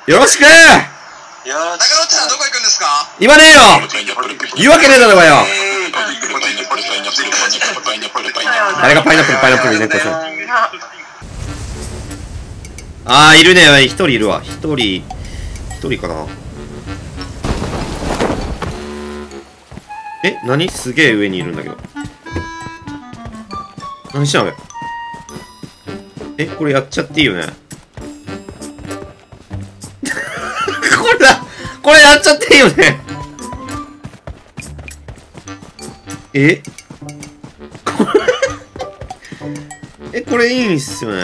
よろしく。 中野さんどこ行くんですか？ 言わねえよ。言うわけねえだろうがよ。誰がパイナップル入れんこしょ。あー、いるね。一人いるわ。一人かな。え、何？すげえ上にいるんだけど。何してんの？え、これやっちゃっていいよね。これやっちゃっていいよね。えこれいいんすよね。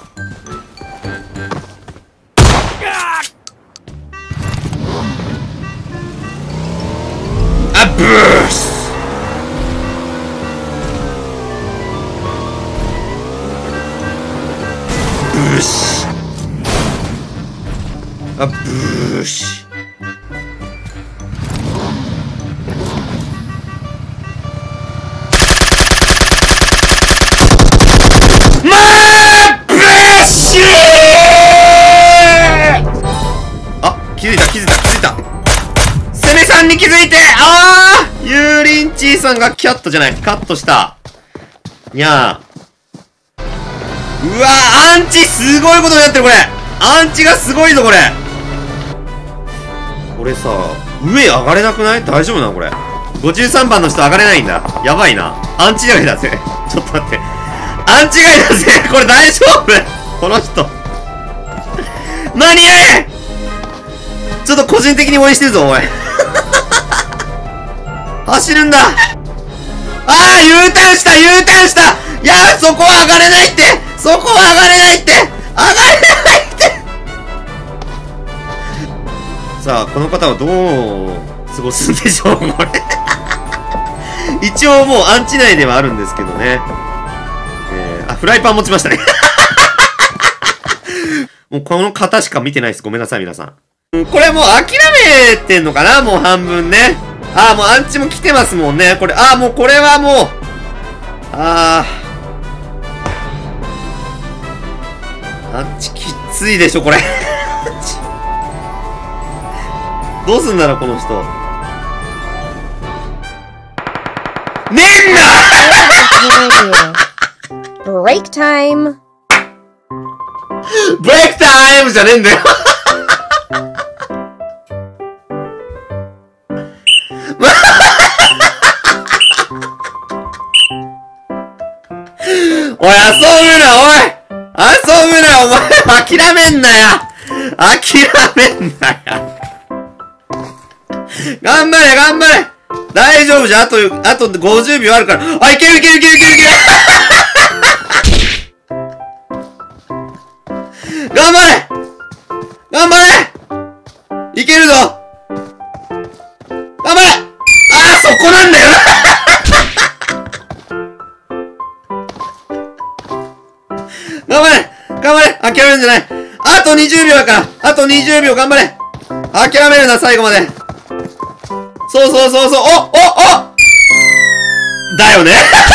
あ、ブースブーシあ、ブーシ気づいた。セメさんに気づいて、ユーリンチーさんがキャットじゃない、カットした。にゃー。うわー、アンチすごいことになってる、これ。アンチがすごいぞ、これ。これさ、上上がれなくない？大丈夫なのこれ。53番の人上がれないんだ。やばいな。アンチ外だぜ。ちょっと待って。アンチ外だぜ。これ大丈夫？この人。何？ちょっと個人的に応援してるぞ、おい。走るんだ。U ターンした。いや、そこは上がれないって。上がれないって。さあ、この方はどう過ごすんでしょう、これ。一応もうアンチ内ではあるんですけどね。フライパン持ちましたね。もうこの方しか見てないです。ごめんなさい、皆さん。これもう諦めてんのかな、もう半分ね。もうアンチも来てますもんね。これ、もうこれはもう。アンチきついでしょ、これ。どうすんだろう、この人。ねえんだブレイクタイムじゃねえんだよ。おい、遊ぶな、お前、諦めんなよ。頑張れ。大丈夫じゃん。あと50秒あるから。いける。頑張れいけるぞ。頑張れ。そこなんだよな。頑張れ諦めるんじゃない。あと20秒だから。あと20秒頑張れ。諦めるな、最後まで。そう。だよね。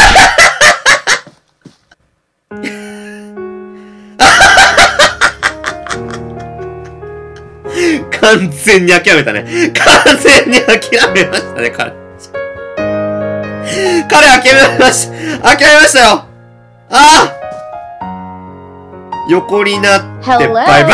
完全に諦めたね。完全に諦めましたね、彼諦めましたよ。横になってバイバイ。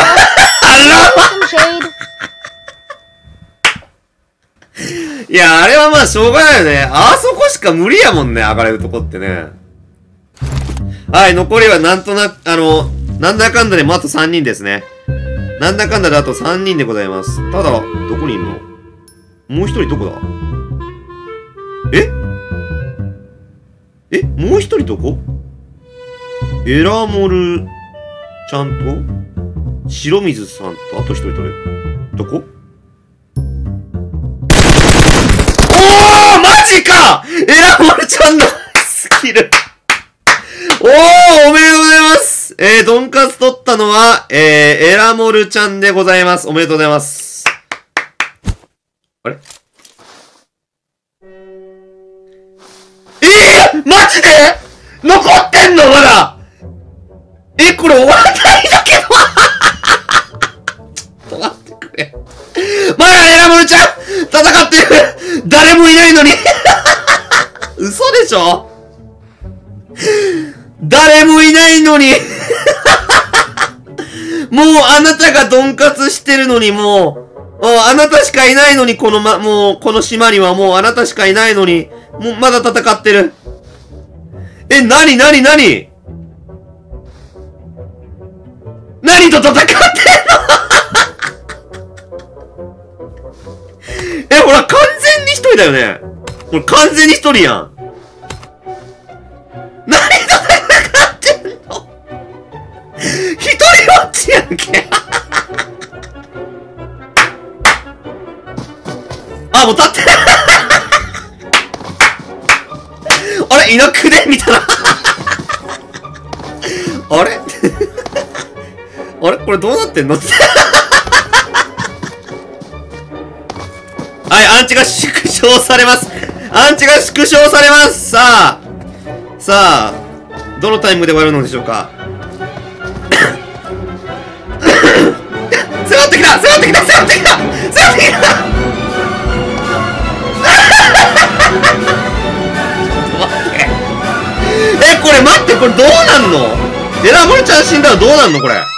いや、あれはまあしょうがないよね。そこしか無理やもんね、上がれるとこってね。はい、残りはなんとなく、なんだかんだでもあと3人ですね。なんだかんだであと3人でございます。ただ、どこにいるの？もう一人どこだ？もう一人どこ？エラモルちゃんと白水さんとあと一人誰？どこ？マジか！エラモルちゃんのスキル。おめでとうございます。ドンカツ取ったのは、エラモルちゃんでございます。おめでとうございます。あれ？マジで？残ってんのまだ？これ終わらないんだけど。ちょっと待って。 ないのにもうあなたがドンカツしてるのにもう、あなたしかいないのに、もう、この島にはもうあなたしかいないのに、もうまだ戦ってる。なにと戦ってんのほら、完全に一人だよね。これ完全に一人やん。何と戦ってんの一人ぼっちやんけ。あ、もう立ってる。あれいなくねみたいな。あれあれこれどうなってんのって。はい、アンチが縮小されます。アンチが縮小されます。さあ、どのタイムで終わるのでしょうか。迫ってきたこれ待って、これどうなんの？エラボルちゃん死んだらどうなんのこれ。